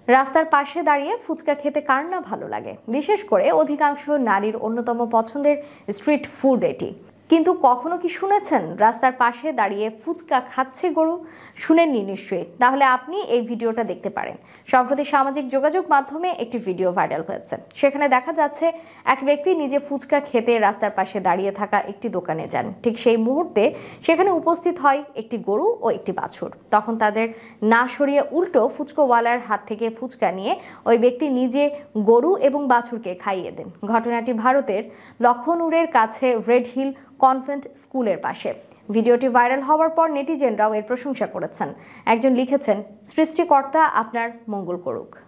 রাস্তার পাশে দাঁড়িয়ে ফুচকা খেতে কার না ভালো লাগে, বিশেষ করে অধিকাংশ নারীর অন্যতম পছন্দের স্ট্রিট ফুড এটি। কিন্তু কখনো কি শুনেছেন রাস্তার পাশে দাঁড়িয়ে ফুচকা খাচ্ছে গরু? শুনেননি নিশ্চয়ই। তাহলে আপনি এই ভিডিওটা দেখতে পারেন। সম্প্রতি সামাজিক যোগাযোগ মাধ্যমে একটি ভিডিও ভাইরাল হয়েছে। সেখানে দেখা যাচ্ছে এক ব্যক্তি নিজে ফুচকা খেতে রাস্তার পাশে দাঁড়িয়ে থাকা একটি দোকানে যান। ঠিক সেই মুহূর্তে সেখানে উপস্থিত হয় একটি গরু ও একটি বাছুর। তখন তাদের না সরিয়ে উল্টো ফুচকাওয়ালার হাত থেকে ফুচকা নিয়ে ওই ব্যক্তি নিজে গরু এবং বাছুরকে খাইয়ে দেন। ঘটনাটি ভারতের লখনউরের কাছে রেড হিল কনভেন্ট স্কুলের পাশে। ভিডিওটি ভাইরাল হওয়ার পর নেটিজেনরাও এর প্রশংসা করেছেন। একজন লিখেছেন, সৃষ্টিকর্তা আপনার মঙ্গল করুক।